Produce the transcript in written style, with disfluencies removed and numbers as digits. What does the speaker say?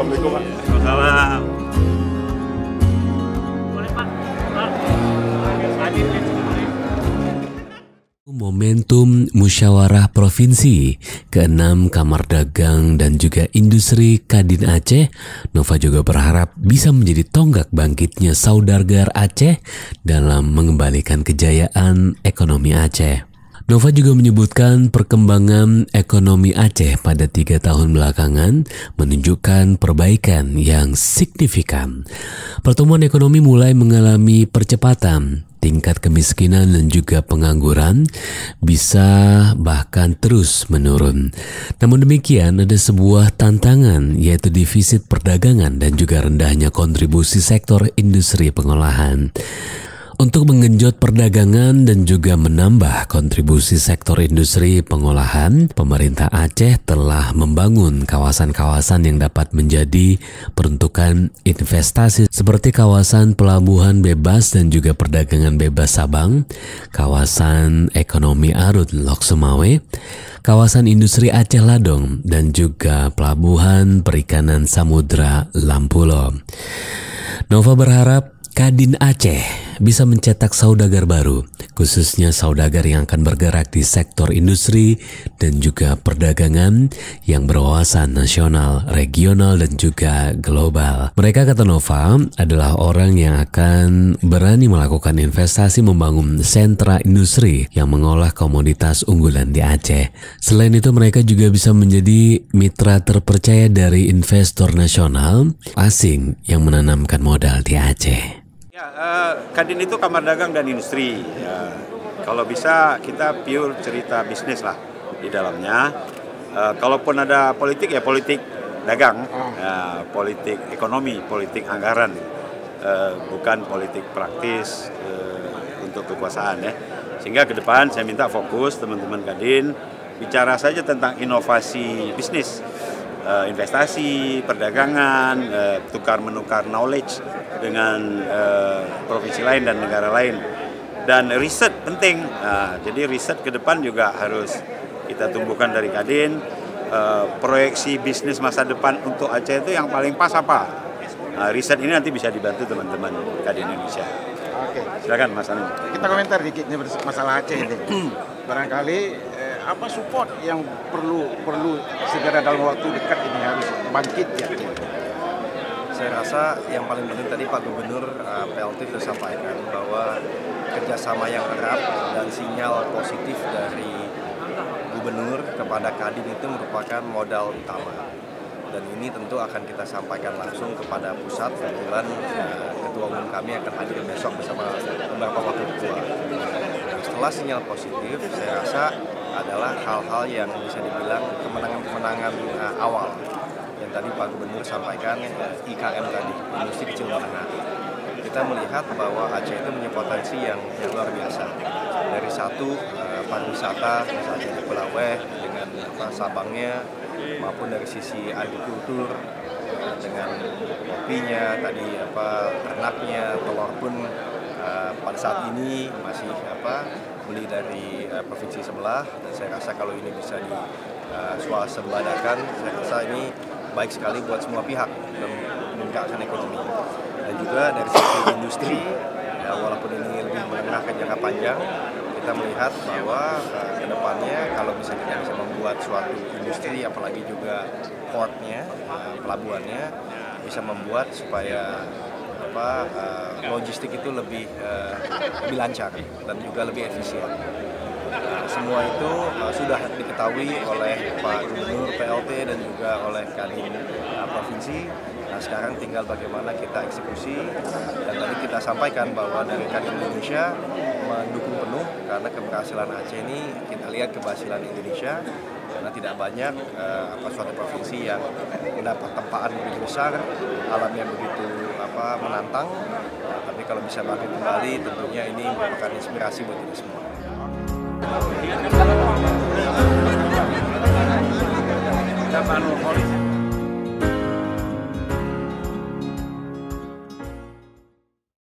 Assalamualaikum Pak. Waalaikumsalam. Boleh Pak. Momentum Musyawarah Provinsi ke-6 Kamar Dagang dan juga Industri Kadin Aceh, Nova juga berharap bisa menjadi tonggak bangkitnya Saudagar Aceh dalam mengembalikan kejayaan ekonomi Aceh. Nova juga menyebutkan perkembangan ekonomi Aceh pada 3 tahun belakangan menunjukkan perbaikan yang signifikan. Pertumbuhan ekonomi mulai mengalami percepatan, tingkat kemiskinan dan juga pengangguran bisa bahkan terus menurun. Namun demikian ada sebuah tantangan, yaitu defisit perdagangan dan juga rendahnya kontribusi sektor industri pengolahan. Untuk menggenjot perdagangan dan juga menambah kontribusi sektor industri pengolahan, pemerintah Aceh telah membangun kawasan-kawasan yang dapat menjadi peruntukan investasi seperti kawasan pelabuhan bebas dan juga perdagangan bebas Sabang, kawasan ekonomi Arut Lok Sumawe, kawasan industri Aceh Ladong, dan juga pelabuhan perikanan Samudra Lampulo. Nova berharap Kadin Aceh bisa mencetak saudagar baru, khususnya saudagar yang akan bergerak di sektor industri dan juga perdagangan yang berwawasan nasional, regional, dan juga global. Mereka, kata Nova, adalah orang yang akan berani melakukan investasi membangun sentra industri yang mengolah komoditas unggulan di Aceh. Selain itu, mereka juga bisa menjadi mitra terpercaya dari investor nasional asing yang menanamkan modal di Aceh. Kadin itu Kamar Dagang dan Industri. Ya, kalau bisa kita pure cerita bisnis lah di dalamnya. Kalaupun ada politik ya politik dagang, ya, politik ekonomi, politik anggaran, bukan politik praktis untuk kekuasaan ya. Sehingga ke depan saya minta fokus teman-teman Kadin bicara saja tentang inovasi bisnis. Investasi, perdagangan, tukar-menukar knowledge dengan provinsi lain dan negara lain. Dan riset penting, jadi riset ke depan juga harus kita tumbuhkan dari Kadin. Proyeksi bisnis masa depan untuk Aceh itu yang paling pas apa? Riset ini nanti bisa dibantu teman-teman Kadin Indonesia. Oke. Silakan Mas Anu. Kita komentar dikit nih masalah Aceh ini. Barangkali apa support yang perlu segera dalam waktu dekat ini harus bangkit ya? Saya rasa yang paling penting tadi Pak Gubernur PLT sudah sampaikan bahwa kerjasama yang erat dan sinyal positif dari Gubernur kepada Kadin itu merupakan modal utama. Dan ini tentu akan kita sampaikan langsung kepada pusat. Kebetulan Ketua Umum kami akan hadir besok bersama beberapa wakil ketua. Setelah sinyal positif, saya rasa adalah hal-hal yang bisa dibilang kemenangan-kemenangan awal yang tadi Pak Gubernur sampaikan, IKM tadi, industri kecil menengah. Kita melihat bahwa Aceh itu punya potensi yang luar biasa. Dari satu pariwisata, misalnya di Pulau dengan Sabangnya, maupun dari sisi agrikultur dengan kopinya, tadi ternaknya, telur pun pada saat ini masih beli dari provinsi sebelah, dan saya rasa kalau ini bisa diswasembadakan, saya rasa ini baik sekali buat semua pihak dalam meningkatkan ekonomi. Dan juga dari sisi industri, ya, walaupun ini lebih menengah ke jangka panjang, kita melihat bahwa ke depannya kalau misalnya kita bisa membuat suatu industri, apalagi juga portnya, pelabuhannya, bisa membuat supaya logistik itu lebih lancar dan juga lebih efisien. Semua itu sudah diketahui oleh Pak Gubernur PLT dan juga oleh Kadin Provinsi. Nah, sekarang tinggal bagaimana kita eksekusi, dan tadi kita sampaikan bahwa dari Kadin Indonesia mendukung penuh karena keberhasilan Aceh ini, kita lihat keberhasilan Indonesia karena tidak banyak suatu provinsi yang mendapat tempaan begitu besar, alamnya begitu menantang. Tapi kalau bisa bangkit kembali, tentunya ini merupakan inspirasi buat kita semua. Ada Pak Nurholis.